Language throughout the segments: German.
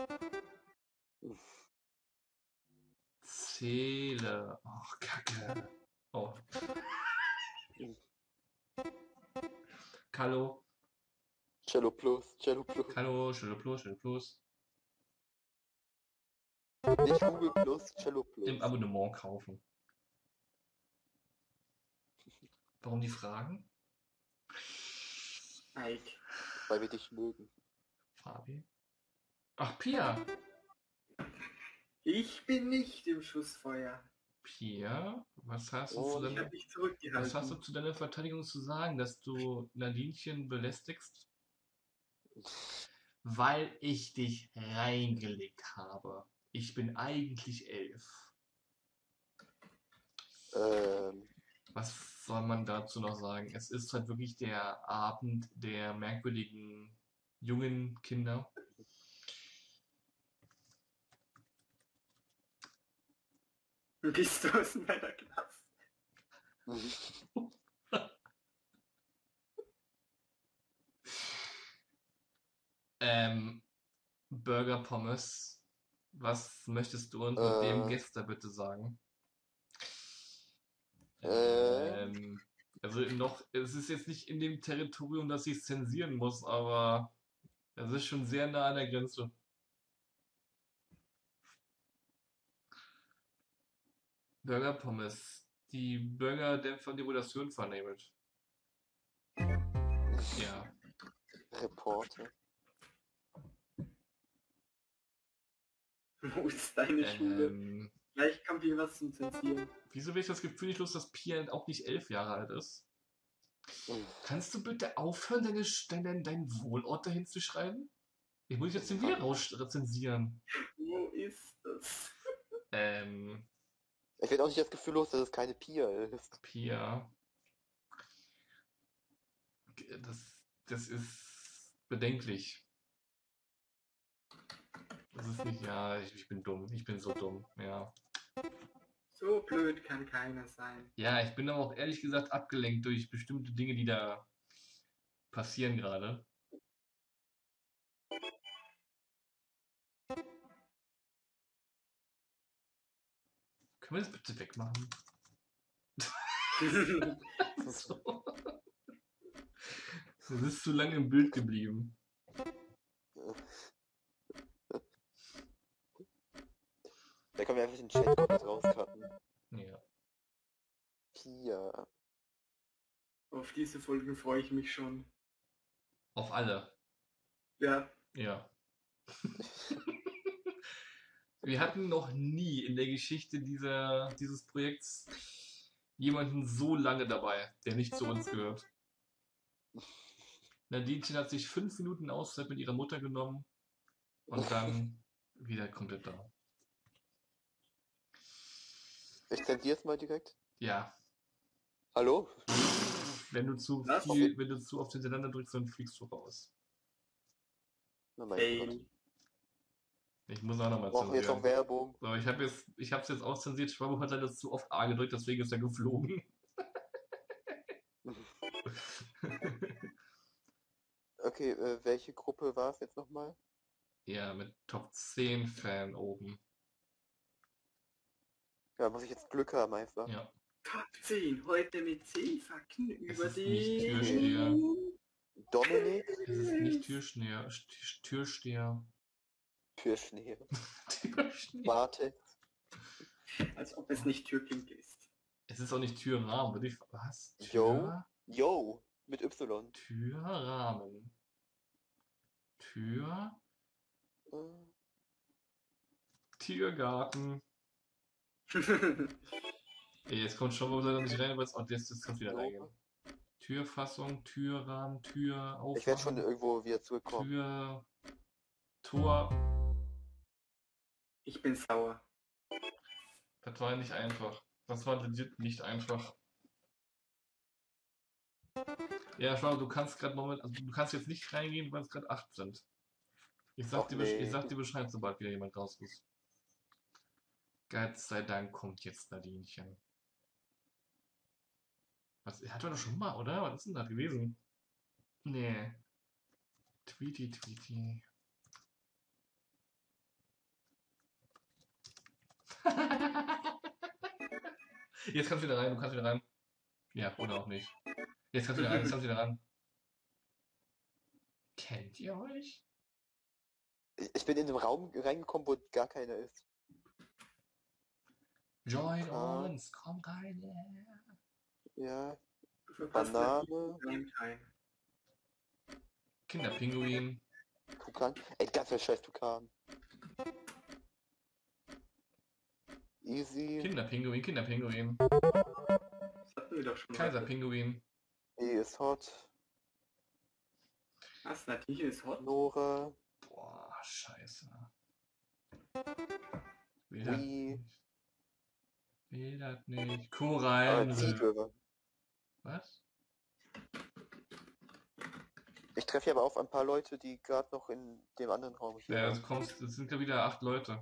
Zähle. Ach, Kacke. Oh. Hallo. Cello Plus, Cello Plus. Hallo, Stelle Plus, Stelle Plus. Nicht Google Plus, Cello Plus. Im Abonnement kaufen. Warum die Fragen? Ike. Weil wir dich mögen. Fabi? Ach, Pia. Ich bin nicht im Schussfeuer. Pia, was hast du Oh, zu Ich deiner, habe dich was zurückgehalten. hast du zu deiner Verteidigung zu sagen, dass du Nadinchen belästigst? Weil ich dich reingelegt habe. Ich bin eigentlich 11. Was soll man dazu noch sagen? Es ist halt wirklich der Abend der merkwürdigen jungen Kinder. Bist du aus meiner Klasse? Burger Pommes. Was möchtest du uns mit dem Gäste bitte sagen? Also es ist jetzt nicht in dem Territorium, dass ich es zensieren muss, aber es ist schon sehr nah an der Grenze. Burger Pommes. Die Burger-Dämpfer, die wohl das Hirn vernebelt. Ja. Reporter. Wo ist deine Schule? Gleich kommt hier was zum Zensieren. Wieso will ich das Gefühl nicht los, dass Pia auch nicht 11 Jahre alt ist? Kannst du bitte aufhören, deinen Wohnort dahin zu schreiben? Ich muss jetzt den wieder raus rezensieren. Wo ist das? Ich werde auch nicht das Gefühl los, dass es keine Pia ist. Pia. Das ist bedenklich. Das ist nicht, ja, ich bin dumm. Ich bin so dumm, ja. So blöd kann keiner sein. Ja, ich bin aber auch ehrlich gesagt abgelenkt durch bestimmte Dinge, die da passieren gerade. Können wir das bitte wegmachen? So. Das ist zu lange im Bild geblieben. Da können wir einfach den Chat komplett rauscutten. Ja. Pia. Auf diese Folge freue ich mich schon. Auf alle. Ja. Ja. Wir hatten noch nie in der Geschichte dieses Projekts jemanden so lange dabei, der nicht zu uns gehört. Nadinchen hat sich 5 Minuten Auszeit mit ihrer Mutter genommen und dann wieder komplett da. Ich zensiere es mal direkt. Ja. Hallo? Wenn du zu oft hintereinander drückst, dann fliegst du raus. Oh mein Gott. Ich muss auch nochmal Brauchen wir jetzt noch Werbung? So, ich hab's jetzt auch zensiert. Schwabo hat leider zu oft A gedrückt, deswegen ist er geflogen. Okay, welche Gruppe war es jetzt nochmal? Ja, mit Top 10 Fan oben. Ja, muss ich jetzt Glück haben einfach. Ja. Top 10, heute mit 10 Fakten über ist nicht Türsteher. den... Dominik? Es ist nicht Türsteher. Türsteher. Türschnee. Türsteher. Warte. Als ob es nicht Türkind ist. Es ist auch nicht Türrahmen, würde ich. Was? Yo, mit Y. Türrahmen. Tiergarten. Ey, jetzt kommt schon mal nicht rein, aber jetzt kommt wieder reingehen. Türfassung, Türrahmen, Tür, Aufmachen. Ich werde schon irgendwo wieder zurückkommen. Tür, Tor. Ich bin sauer. Das war nicht einfach. Das war legit nicht einfach. Ja, schau, du kannst gerade du kannst jetzt nicht reingehen, weil es gerade 8 sind. Ich sag dir Bescheid, sobald wieder jemand raus ist. Gott sei Dank kommt jetzt Nadinchen. Was? Er hat doch schon mal, oder? Was ist denn das gewesen? Nee. Tweety. Jetzt kannst du wieder rein, du kannst wieder rein. Ja, oder auch nicht. Jetzt kannst du wieder rein, jetzt kannst du wieder ran. Kennt ihr euch? Ich bin in den Raum reingekommen, wo gar keiner ist. Join Ah. uns, komm rein. Ja, Du verpasst Banane, Time. Kinderpinguin. Tukan. Ey, ganz viel Scheiß Tukan. Easy. Kinderpinguin, Kinderpinguin. Das hatten wir doch schon. Kaiserpinguin. E ist hot. Was? Natürlich ist hot. Nora. Boah, scheiße. Will das Wii. nicht. Will das nicht. Aber Korallen. Zielgürber. Was? Ich treffe hier aber auf ein paar Leute, die gerade noch in dem anderen Raum hier Ja, waren. also kommst, es sind ja wieder 8 Leute.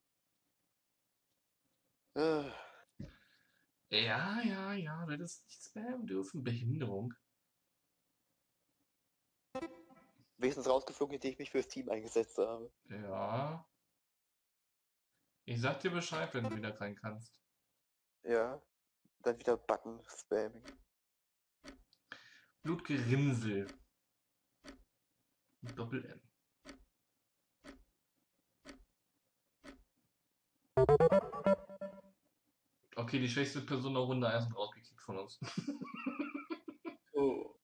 Äh, Ja, das ist nicht spammen dürfen. Behinderung. wenigstens rausgeflogen, indem ich mich fürs Team eingesetzt habe. Ja. Ich sag dir Bescheid, wenn du wieder rein kannst. Ja. Dann wieder Button Spamming. Blutgerinnsel. Mit Doppel-N. Okay, die schwächste Person der Runde 1 und rausgekickt von uns. Oh.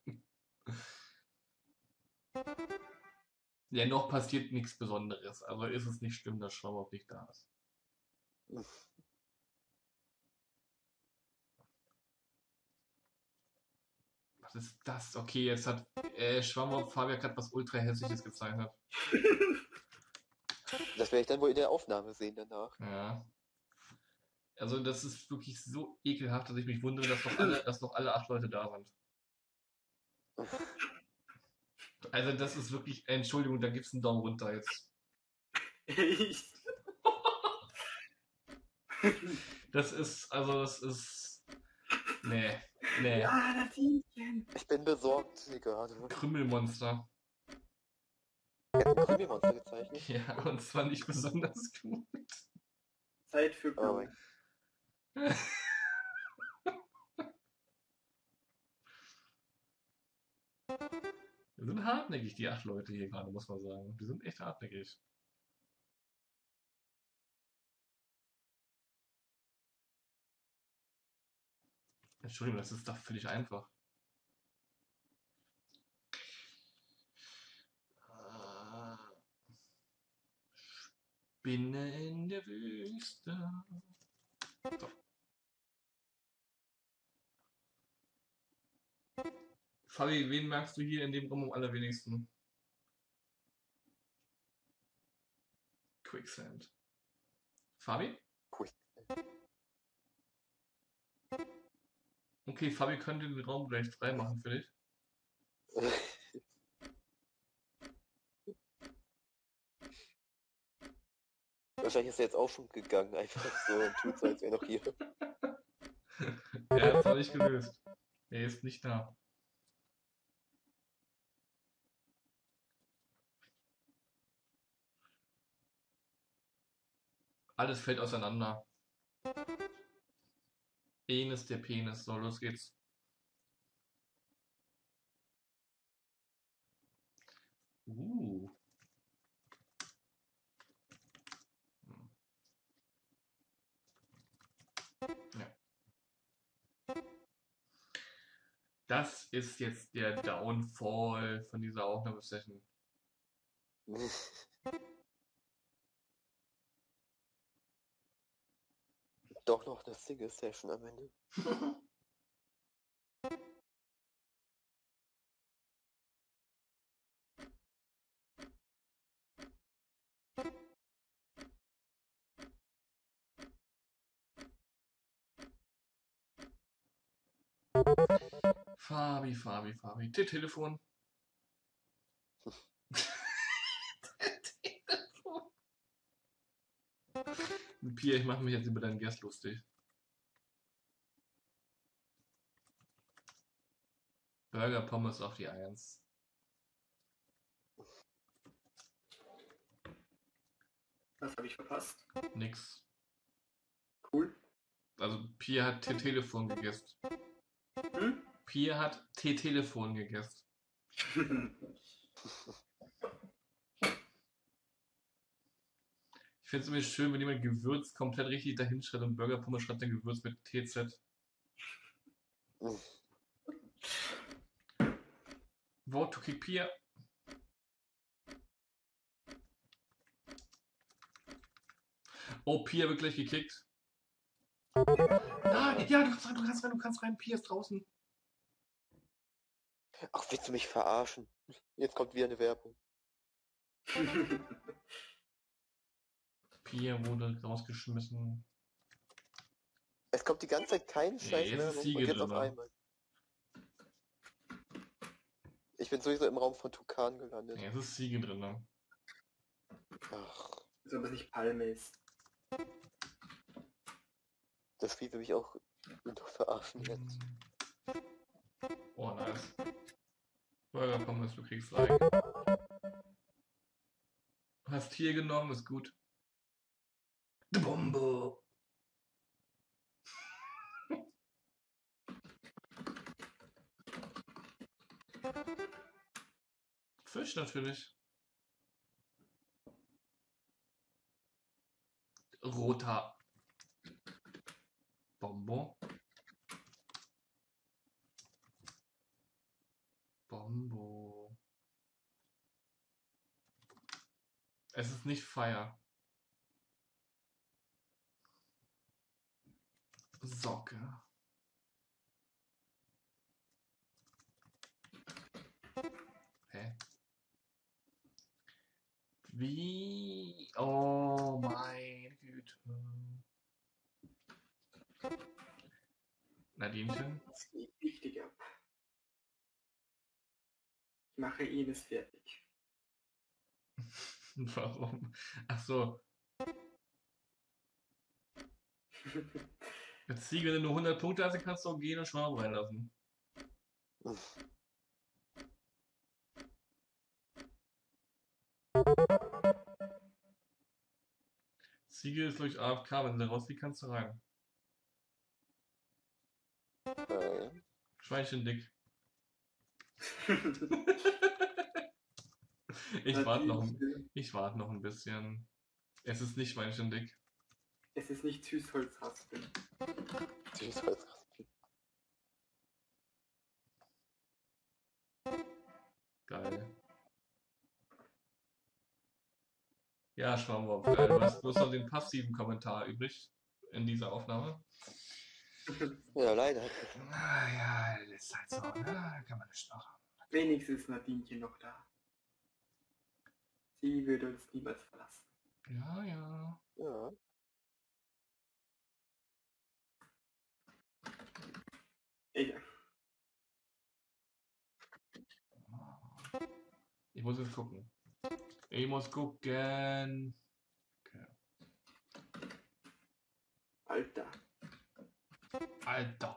Ja, noch passiert nichts Besonderes. Also ist es nicht schlimm, dass Schwammhoff nicht da ist. Was ist das? Okay, jetzt hat Schwammhoff Fabian hat was ultra hässliches gezeichnet. Das werde ich dann wohl in der Aufnahme sehen danach. Ja. Also das ist wirklich so ekelhaft, dass ich mich wundere, dass noch alle 8 Leute da sind. Also das ist wirklich, Entschuldigung, da gibt's einen Daumen runter jetzt. Echt? Das ist, nee. Ja, das Hähnchen. Ich bin besorgt hier gerade. Krümmelmonster. Er hat ein Krümelmonster gezeichnet. Ja, und zwar nicht besonders gut. Zeit für Oh Blut. mein Die sind hartnäckig, die 8 Leute hier gerade, muss man sagen. Die sind echt hartnäckig. Entschuldigung, das ist doch völlig einfach. Spinne in der Wüste. So. Fabi, wen magst du hier in dem Raum am allerwenigsten? Quicksand. Fabi? Quick. Okay, Fabi könnte den Raum gleich frei machen für dich. Wahrscheinlich ist er jetzt auch schon gegangen, einfach so und tut so, als wäre noch hier. Er hat es noch nicht gelöst. Er ist nicht da. Alles fällt auseinander. Enes der Penis. So, los geht's. Ja. Das ist jetzt der Downfall von dieser Aufnahmesession. Doch noch eine Single-Session am Ende. Fabi. Telefon. Telefon. Pia, ich mache mich jetzt über deinen Gast lustig. Burger Pommes auf die 1. Was habe ich verpasst? Nix. Cool. Also Pia hat Telefon gegessen. Hm? Pia hat Telefon gegessen. Ich finde es immer schön, wenn jemand Gewürz komplett richtig dahin schreibt und Burger Pommes schreibt dann Gewürz mit TZ. Vote to kick Pia. Oh, Pia wird gleich gekickt. Ah, ja, du kannst rein. Pia ist draußen. Ach, willst du mich verarschen? Jetzt kommt wieder eine Werbung. Pia wurde rausgeschmissen. Es kommt die ganze Zeit kein Scheiß jetzt ist Werbung Siege und jetzt auf drin. einmal. Ich bin sowieso im Raum von Tukan gelandet. Jetzt ist Siege drin. Ne? Ach, So, aber es nicht Palme ist. das Spiel will mich auch nur verarschen jetzt. Oh, nice. Burger Pommes, du kriegst Like. Hast hier genommen, ist gut. Die Bombe. Fisch natürlich. Roter. Bombo. Bombo. Es ist nicht Fire. Socke. Hä? Wie? Oh meine Güte. Nadinchen? Das geht richtig ab. Ich mache Ines fertig. Warum? Ach so. Jetzt Siege, wenn du 100 Punkte hast, dann kannst du auch gehen und Schwamm reinlassen. Siege ist durch AFK, wenn du rausfliegst, kannst du rein. Schweinchen dick. Ich warte noch ein bisschen. Es ist nicht Schweinchen dick. Es ist nicht Süßholzraspeln. Süßholzraspeln. Geil. Ja, Schwammwurf. Du hast bloß noch den passiven Kommentar übrig in dieser Aufnahme. Ja, leider. Ja, das ist halt so, ne? Kann man nicht machen. Wenigstens ist Nadinchen noch da. Sie würde uns niemals verlassen. Ja, ja. Ja. Egal. Ich muss jetzt gucken. Ich muss gucken. Okay. Alter. Alter.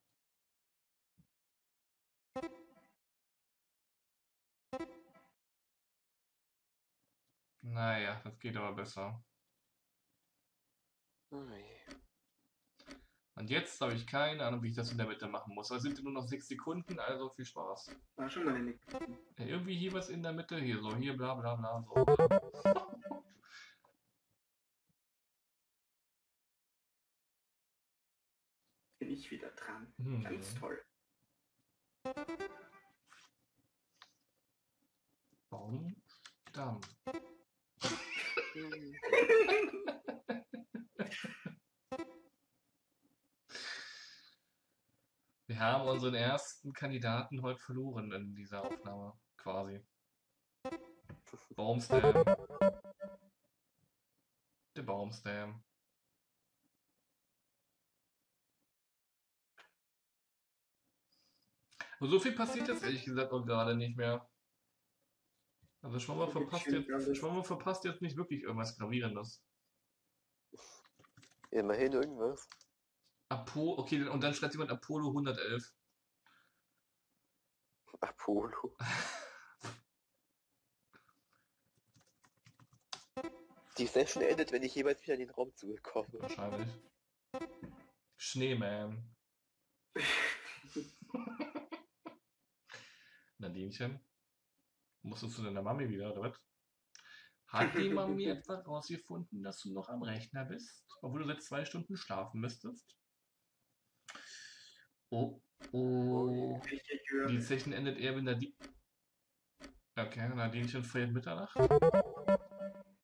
Naja, das geht aber besser. Und jetzt habe ich keine Ahnung, wie ich das in der Mitte machen muss. Es sind nur noch 6 Sekunden, also viel Spaß. War schon mal eine. Ja, irgendwie hier was in der Mitte, hier so, hier bla bla bla. So. Bin ich wieder dran. Ganz toll. Baumstamm. Wir haben unseren ersten Kandidaten heute verloren in dieser Aufnahme, quasi. Baumstamm. Der Baumstamm. Und so viel passiert jetzt ehrlich gesagt auch gerade nicht mehr. Also Schwammer verpasst jetzt nicht wirklich irgendwas Gravierendes. Immerhin irgendwas. Okay, und dann schreibt jemand Apollo 111. Apollo. Die Session endet, wenn ich jeweils wieder in den Raum zurückkomme. Wahrscheinlich. Schneeman. Nadinchen, musstest du deiner Mami wieder, oder was? Hat die Mami etwa rausgefunden, dass du noch am Rechner bist, obwohl du seit 2 Stunden schlafen müsstest? Oh, oh. Die Session endet eher, wenn Nadine... Okay, Nadinchen feiert Mitternacht.